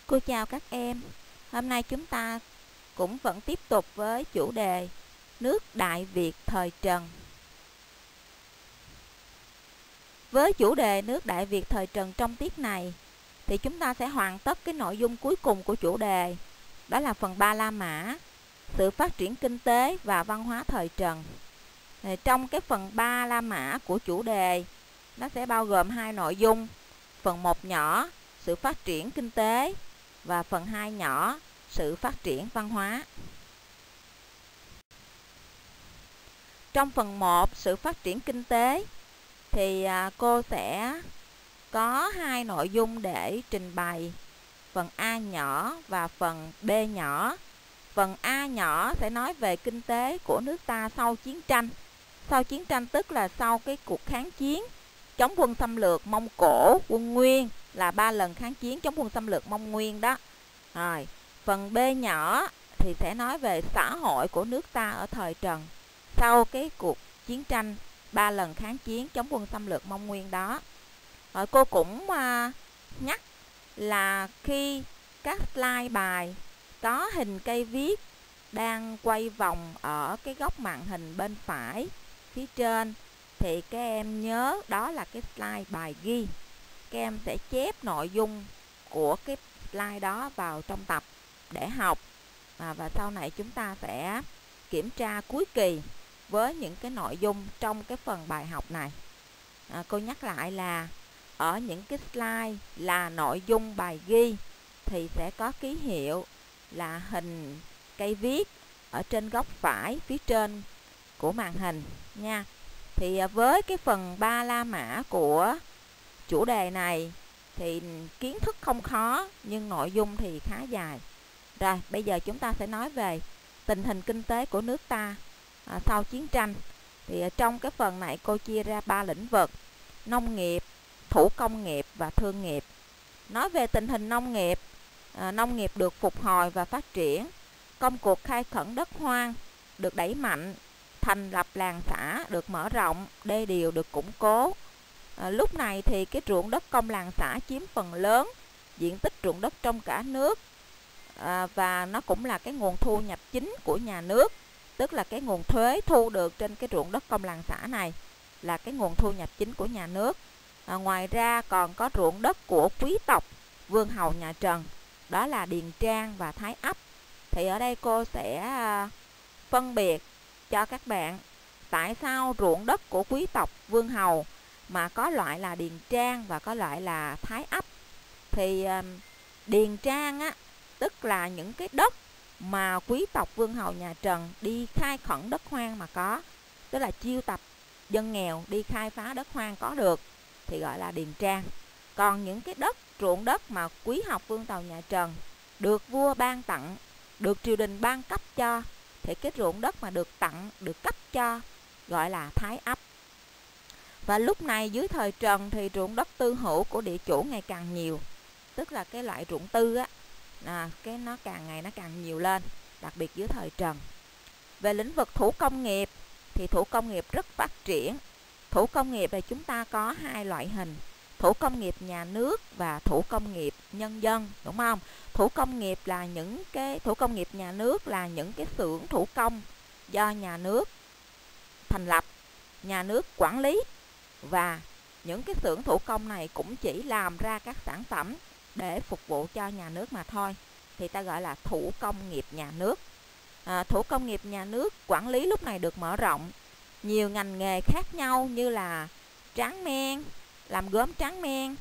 Cô chào các em. Hôm nay chúng ta cũng vẫn tiếp tục với chủ đề nước Đại Việt thời Trần. Với chủ đề nước Đại Việt thời Trần trong tiết này thì chúng ta sẽ hoàn tất cái nội dung cuối cùng của chủ đề, đó là phần Ba La Mã, sự phát triển kinh tế và văn hóa thời Trần. Trong cái phần Ba La Mã của chủ đề, nó sẽ bao gồm hai nội dung. Phần 1 nhỏ, sự phát triển kinh tế, và phần 2 nhỏ, sự phát triển văn hóa. Trong phần 1, sự phát triển kinh tế, thì cô sẽ có hai nội dung để trình bày, phần A nhỏ và phần B nhỏ. Phần A nhỏ sẽ nói về kinh tế của nước ta sau chiến tranh. Sau chiến tranh tức là sau cái cuộc kháng chiến chống quân xâm lược Mông Cổ, quân Nguyên, là 3 lần kháng chiến chống quân xâm lược Mông Nguyên đó. Rồi, phần B nhỏ thì sẽ nói về xã hội của nước ta ở thời Trần sau cái cuộc chiến tranh 3 lần kháng chiến chống quân xâm lược Mông Nguyên đó. Rồi cô cũng nhắc là khi các slide bài có hình cây viết đang quay vòng ở cái góc màn hình bên phải phía trên thì các em nhớ đó là cái slide bài ghi. Các em sẽ chép nội dung của cái slide đó vào trong tập để học, và sau này chúng ta sẽ kiểm tra cuối kỳ với những cái nội dung trong cái phần bài học này. Cô nhắc lại là ở những cái slide là nội dung bài ghi thì sẽ có ký hiệu là hình cây viết ở trên góc phải phía trên của màn hình nha. Thì với cái phần Ba La Mã của chủ đề này thì kiến thức không khó nhưng nội dung thì khá dài. Rồi bây giờ chúng ta sẽ nói về tình hình kinh tế của nước ta sau chiến tranh. Thì trong cái phần này cô chia ra 3 lĩnh vực: nông nghiệp, thủ công nghiệp và thương nghiệp. Nói về tình hình nông nghiệp, nông nghiệp được phục hồi và phát triển, công cuộc khai khẩn đất hoang được đẩy mạnh, thành lập làng xã được mở rộng, đê điều được củng cố. Lúc này thì cái ruộng đất công làng xã chiếm phần lớn diện tích ruộng đất trong cả nước, và nó cũng là cái nguồn thu nhập chính của nhà nước, tức là cái nguồn thuế thu được trên cái ruộng đất công làng xã này là cái nguồn thu nhập chính của nhà nước. Ngoài ra còn có ruộng đất của quý tộc vương hầu nhà Trần, đó là Điền Trang và Thái Ấp. Thì ở đây cô sẽ phân biệt cho các bạn tại sao ruộng đất của quý tộc vương hầu mà có loại là Điền Trang và có loại là Thái Ấp. Thì Điền Trang á, tức là những cái đất mà quý tộc vương hầu nhà Trần đi khai khẩn đất hoang mà có, tức là chiêu tập dân nghèo đi khai phá đất hoang có được thì gọi là Điền Trang. Còn những cái ruộng đất mà quý học vương tộc nhà Trần được vua ban tặng, được triều đình ban cấp cho, thì cái ruộng đất mà được tặng, được cấp cho gọi là Thái Ấp. Và lúc này dưới thời Trần thì ruộng đất tư hữu của địa chủ ngày càng nhiều, tức là cái loại ruộng tư á, cái nó càng ngày nó càng nhiều lên, đặc biệt dưới thời Trần. Về lĩnh vực thủ công nghiệp thì thủ công nghiệp rất phát triển. Thủ công nghiệp thì chúng ta có hai loại hình: thủ công nghiệp nhà nước và thủ công nghiệp nhân dân, đúng không? Thủ công nghiệp nhà nước là những cái xưởng thủ công do nhà nước thành lập, nhà nước quản lý, và những cái xưởng thủ công này cũng chỉ làm ra các sản phẩm để phục vụ cho nhà nước mà thôi, thì ta gọi là thủ công nghiệp nhà nước. Thủ công nghiệp nhà nước quản lý lúc này được mở rộng, nhiều ngành nghề khác nhau như là tráng men, làm gốm tráng men,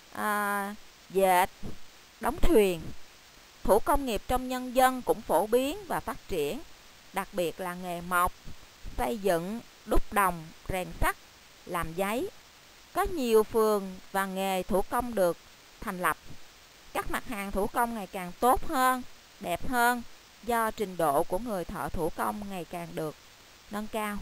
dệt, đóng thuyền. Thủ công nghiệp trong nhân dân cũng phổ biến và phát triển, đặc biệt là nghề mộc, xây dựng, đúc đồng, rèn sắt, làm giấy. Có nhiều phường và nghề thủ công được thành lập. Các mặt hàng thủ công ngày càng tốt hơn, đẹp hơn do trình độ của người thợ thủ công ngày càng được nâng cao.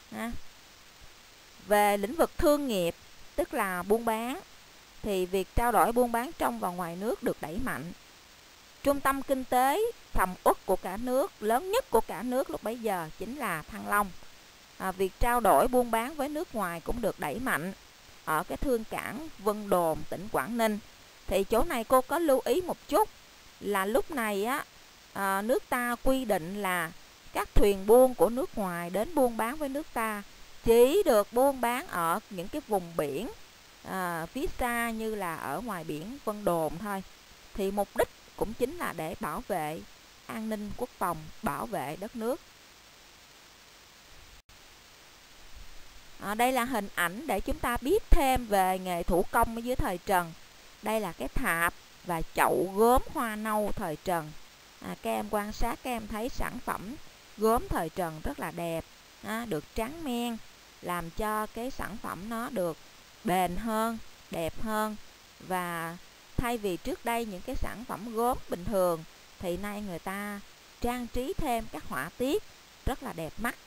Về lĩnh vực thương nghiệp, tức là buôn bán, thì việc trao đổi buôn bán trong và ngoài nước được đẩy mạnh. Trung tâm kinh tế sầm uất của cả nước, lớn nhất của cả nước lúc bấy giờ chính là Thăng Long. Việc trao đổi buôn bán với nước ngoài cũng được đẩy mạnh ở cái thương cảng Vân Đồn, tỉnh Quảng Ninh. Thì chỗ này cô có lưu ý một chút là lúc này á, nước ta quy định là các thuyền buôn của nước ngoài đến buôn bán với nước ta chỉ được buôn bán ở những cái vùng biển phía xa như là ở ngoài biển Vân Đồn thôi. Thì mục đích cũng chính là để bảo vệ an ninh quốc phòng, bảo vệ đất nước. Đây là hình ảnh để chúng ta biết thêm về nghề thủ công ở dưới thời Trần. Đây là cái thạp và chậu gốm hoa nâu thời Trần. Các em quan sát, các em thấy sản phẩm gốm thời Trần rất là đẹp, được tráng men, làm cho cái sản phẩm nó được bền hơn, đẹp hơn. Và thay vì trước đây những cái sản phẩm gốm bình thường thì nay người ta trang trí thêm các họa tiết rất là đẹp mắt.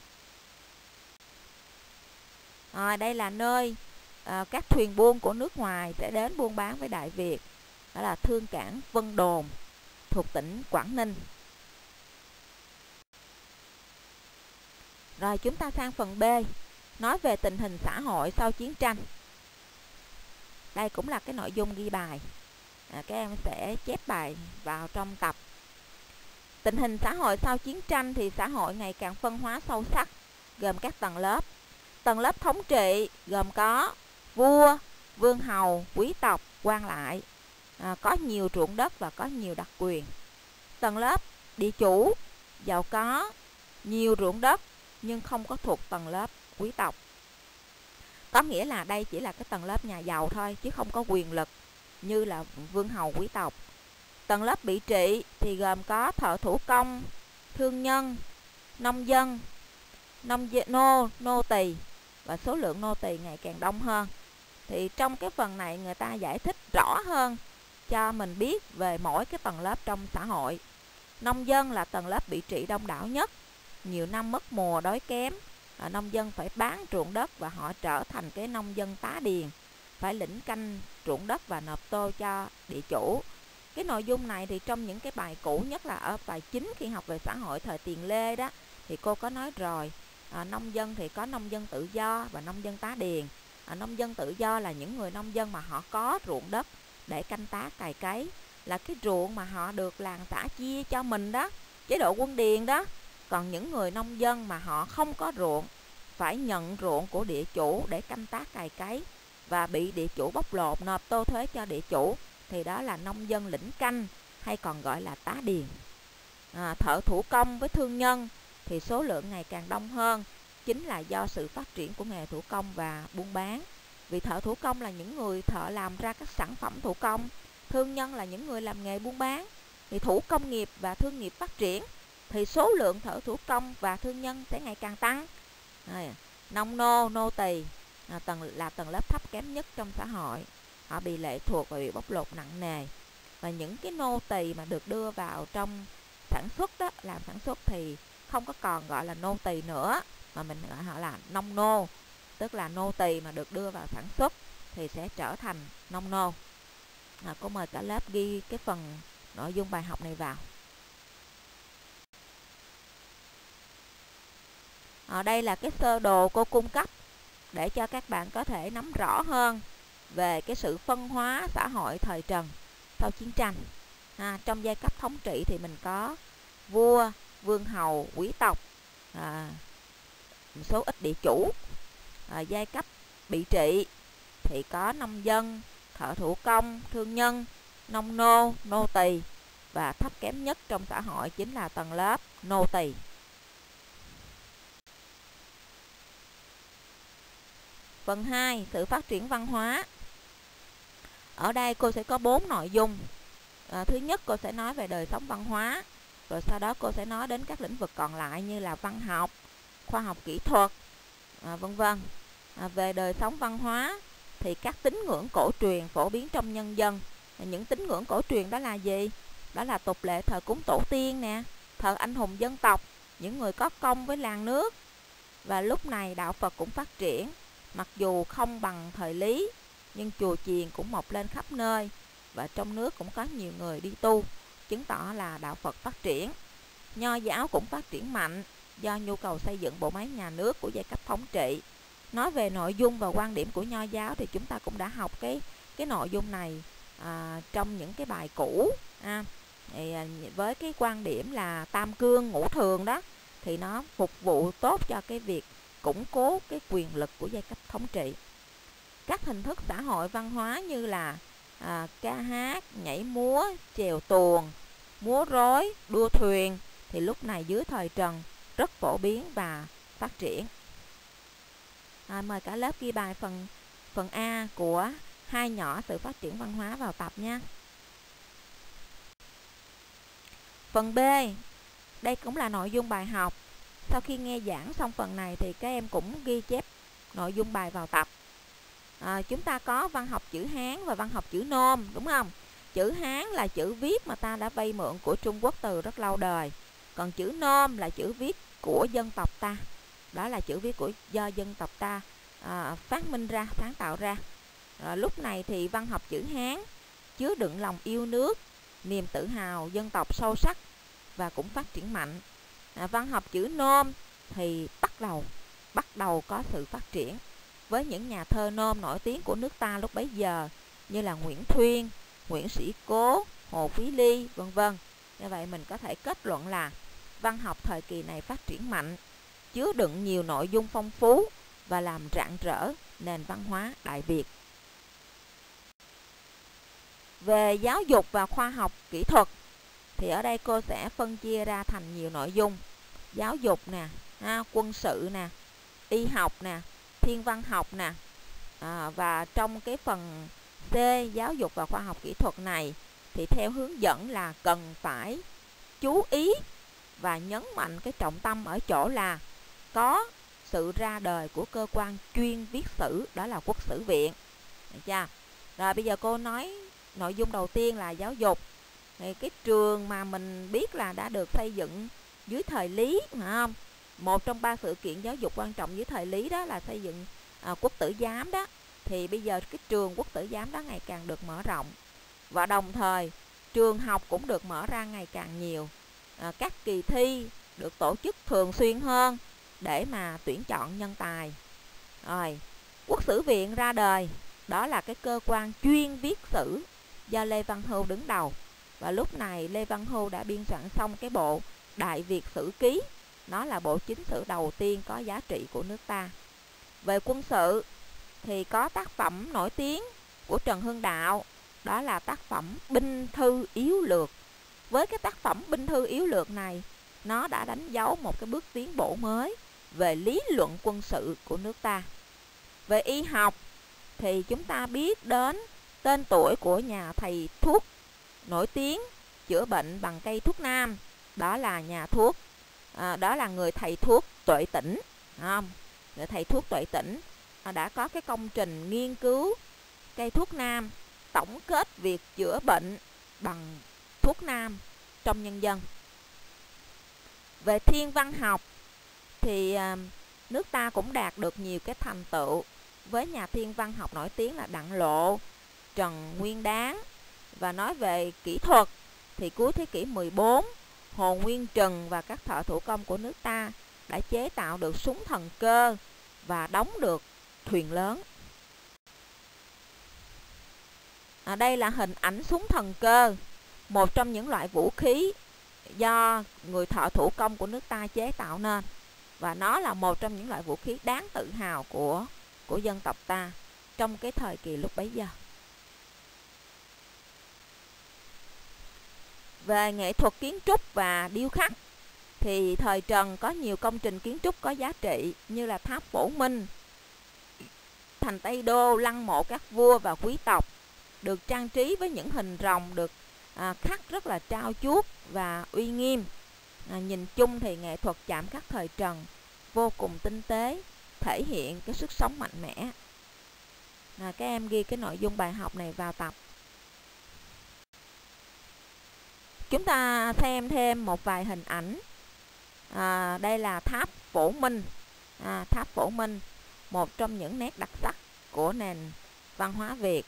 Đây là nơi các thuyền buôn của nước ngoài sẽ đến buôn bán với Đại Việt. Đó là thương cảng Vân Đồn thuộc tỉnh Quảng Ninh. Rồi chúng ta sang phần B, nói về tình hình xã hội sau chiến tranh. Đây cũng là cái nội dung ghi bài. Các em sẽ chép bài vào trong tập. Tình hình xã hội sau chiến tranh thì xã hội ngày càng phân hóa sâu sắc, gồm các tầng lớp. Tầng lớp thống trị gồm có vua, vương hầu, quý tộc, quan lại, có nhiều ruộng đất và có nhiều đặc quyền. Tầng lớp địa chủ giàu có, nhiều ruộng đất nhưng không có thuộc tầng lớp quý tộc. Có nghĩa là đây chỉ là cái tầng lớp nhà giàu thôi chứ không có quyền lực như là vương hầu, quý tộc. Tầng lớp bị trị thì gồm có thợ thủ công, thương nhân, nông dân, nô tỳ, và số lượng nô tỳ ngày càng đông hơn. Thì trong cái phần này người ta giải thích rõ hơn cho mình biết về mỗi cái tầng lớp trong xã hội. Nông dân là tầng lớp bị trị đông đảo nhất, nhiều năm mất mùa đói kém, nông dân phải bán ruộng đất và họ trở thành cái nông dân tá điền, phải lĩnh canh ruộng đất và nộp tô cho địa chủ. Cái nội dung này thì trong những cái bài cũ, nhất là ở bài 9 khi học về xã hội thời Tiền Lê đó, thì cô có nói rồi. Nông dân thì có nông dân tự do và nông dân tá điền. Nông dân tự do là những người nông dân mà họ có ruộng đất để canh tác cày cấy, là cái ruộng mà họ được làng xã chia cho mình đó, chế độ quân điền đó. Còn những người nông dân mà họ không có ruộng, phải nhận ruộng của địa chủ để canh tác cày cấy và bị địa chủ bóc lột, nộp tô thuế cho địa chủ, thì đó là nông dân lĩnh canh hay còn gọi là tá điền. Thợ thủ công với thương nhân thì số lượng ngày càng đông hơn, chính là do sự phát triển của nghề thủ công và buôn bán. Vì thợ thủ công là những người thợ làm ra các sản phẩm thủ công, thương nhân là những người làm nghề buôn bán. Thì thủ công nghiệp và thương nghiệp phát triển thì số lượng thợ thủ công và thương nhân sẽ ngày càng tăng. Nông nô, nô tỳ là tầng lớp thấp kém nhất trong xã hội. Họ bị lệ thuộc và bị bóc lột nặng nề. Và những cái nô tỳ mà được đưa vào trong sản xuất đó, làm sản xuất thì không có còn gọi là nô tỳ nữa, mà mình gọi họ là nông nô. Tức là nô tỳ mà được đưa vào sản xuất thì sẽ trở thành nông nô. Cô mời cả lớp ghi cái phần nội dung bài học này vào. Ở đây là cái sơ đồ cô cung cấp để cho các bạn có thể nắm rõ hơn về cái sự phân hóa xã hội thời Trần sau chiến tranh. Trong giai cấp thống trị thì mình có vua, vương hầu, quý tộc, một số ít địa chủ. Giai cấp bị trị thì có nông dân, thợ thủ công, thương nhân, nông nô, nô tỳ, và thấp kém nhất trong xã hội chính là tầng lớp nô tỳ. Phần 2, sự phát triển văn hóa. Ở đây cô sẽ có 4 nội dung. Thứ nhất, cô sẽ nói về đời sống văn hóa, rồi sau đó cô sẽ nói đến các lĩnh vực còn lại như là văn học, khoa học kỹ thuật, vân vân. Về đời sống văn hóa thì các tín ngưỡng cổ truyền phổ biến trong nhân dân. Những tín ngưỡng cổ truyền đó là gì? Đó là tục lệ thờ cúng tổ tiên nè, thờ anh hùng dân tộc, những người có công với làng nước. Và lúc này đạo Phật cũng phát triển, mặc dù không bằng thời Lý, nhưng chùa chiền cũng mọc lên khắp nơi, và trong nước cũng có nhiều người đi tu, chứng tỏ là đạo Phật phát triển. Nho giáo cũng phát triển mạnh do nhu cầu xây dựng bộ máy nhà nước của giai cấp thống trị. Nói về nội dung và quan điểm của Nho giáo thì chúng ta cũng đã học cái nội dung này trong những cái bài cũ. thì với cái quan điểm là tam cương ngũ thường đó, thì nó phục vụ tốt cho cái việc củng cố cái quyền lực của giai cấp thống trị. Các hình thức xã hội văn hóa như là ca hát, nhảy múa, chèo tuồng, múa rối, đua thuyền thì lúc này dưới thời Trần rất phổ biến và phát triển. Mời cả lớp ghi bài phần A của Hai nhỏ sự phát triển văn hóa vào tập nha. Phần B, đây cũng là nội dung bài học. Sau khi nghe giảng xong phần này thì các em cũng ghi chép nội dung bài vào tập. Chúng ta có văn học chữ Hán và văn học chữ Nôm, đúng không? Chữ Hán là chữ viết mà ta đã vay mượn của Trung Quốc từ rất lâu đời. Còn chữ Nôm là chữ viết của dân tộc ta. Đó là chữ viết do dân tộc ta phát minh ra, sáng tạo ra. Lúc này thì văn học chữ Hán chứa đựng lòng yêu nước, niềm tự hào dân tộc sâu sắc và cũng phát triển mạnh. Văn học chữ Nôm thì bắt đầu có sự phát triển với những nhà thơ Nôm nổi tiếng của nước ta lúc bấy giờ như là Nguyễn Thuyên, Nguyễn Sĩ Cố, Hồ Phí Ly, vân vân. Như vậy mình có thể kết luận là văn học thời kỳ này phát triển mạnh, chứa đựng nhiều nội dung phong phú và làm rạng rỡ nền văn hóa Đại Việt. Về giáo dục và khoa học kỹ thuật thì ở đây cô sẽ phân chia ra thành nhiều nội dung. Giáo dục nè, quân sự nè, y học nè, thiên văn học nè. Và trong cái phần C, giáo dục và khoa học kỹ thuật này thì theo hướng dẫn là cần phải chú ý và nhấn mạnh cái trọng tâm ở chỗ là có sự ra đời của cơ quan chuyên viết sử, đó là Quốc sử viện. Được chưa? Rồi bây giờ cô nói nội dung đầu tiên là giáo dục. Thì cái trường mà mình biết là đã được xây dựng dưới thời Lý, phải không? Một trong 3 sự kiện giáo dục quan trọng dưới thời Lý đó là xây dựng Quốc tử giám đó. Thì bây giờ cái trường Quốc tử giám đó ngày càng được mở rộng. Và đồng thời trường học cũng được mở ra ngày càng nhiều. Các kỳ thi được tổ chức thường xuyên hơn để mà tuyển chọn nhân tài. Rồi, Quốc sử viện ra đời, đó là cái cơ quan chuyên viết sử do Lê Văn Hưu đứng đầu. Và lúc này Lê Văn Hưu đã biên soạn xong cái bộ Đại Việt Sử Ký. Nó là bộ chính sử đầu tiên có giá trị của nước ta. Về quân sự thì có tác phẩm nổi tiếng của Trần Hưng Đạo, đó là tác phẩm Binh Thư Yếu Lược. Với cái tác phẩm Binh Thư Yếu Lược này, nó đã đánh dấu một cái bước tiến bộ mới về lý luận quân sự của nước ta. Về y học thì chúng ta biết đến tên tuổi của nhà thầy thuốc nổi tiếng chữa bệnh bằng cây thuốc nam, đó là đó là người thầy thuốc Tuệ Tĩnh. Người thầy thuốc Tuệ Tĩnh đã có cái công trình nghiên cứu cây thuốc nam, tổng kết việc chữa bệnh bằng thuốc nam trong nhân dân. Về thiên văn học thì nước ta cũng đạt được nhiều cái thành tựu với nhà thiên văn học nổi tiếng là Đặng Lộ, Trần Nguyên Đán. Và nói về kỹ thuật thì cuối thế kỷ 14, Hồ Nguyên Trừng và các thợ thủ công của nước ta đã chế tạo được súng thần cơ và đóng được thuyền lớn. Đây là hình ảnh súng thần cơ, một trong những loại vũ khí do người thợ thủ công của nước ta chế tạo nên. Và nó là một trong những loại vũ khí đáng tự hào của dân tộc ta trong cái thời kỳ lúc bấy giờ. Về nghệ thuật kiến trúc và điêu khắc thì thời Trần có nhiều công trình kiến trúc có giá trị như là tháp Phổ Minh, thành Tây Đô, lăng mộ các vua và quý tộc, được trang trí với những hình rồng được khắc rất là trau chuốt và uy nghiêm. Nhìn chung thì nghệ thuật chạm khắc thời Trần vô cùng tinh tế, thể hiện cái sức sống mạnh mẽ. Các em ghi cái nội dung bài học này vào tập. Chúng ta xem thêm một vài hình ảnh. Đây là tháp Phổ Minh. Tháp Phổ Minh, một trong những nét đặc sắc của nền văn hóa Việt.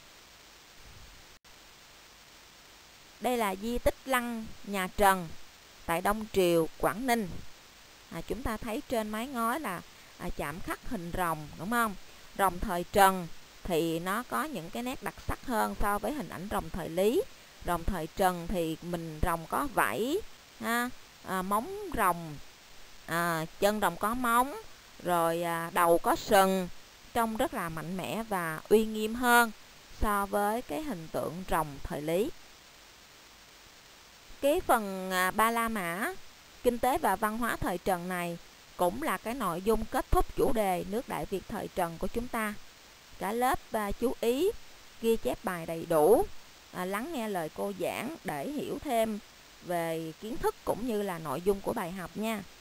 Đây là di tích lăng nhà Trần tại Đông Triều, Quảng Ninh. Chúng ta thấy trên mái ngói là chạm khắc hình rồng, đúng không? Rồng thời Trần thì nó có những cái nét đặc sắc hơn so với hình ảnh rồng thời Lý. Rồng thời Trần thì mình rồng có vảy ha, móng rồng, chân rồng có móng, rồi đầu có sừng, trông rất là mạnh mẽ và uy nghiêm hơn so với cái hình tượng rồng thời Lý. Cái phần Ba La Mã, kinh tế và văn hóa thời Trần này cũng là cái nội dung kết thúc chủ đề nước Đại Việt thời Trần của chúng ta. Cả lớp chú ý ghi chép bài đầy đủ, lắng nghe lời cô giảng để hiểu thêm về kiến thức cũng như là nội dung của bài học nha.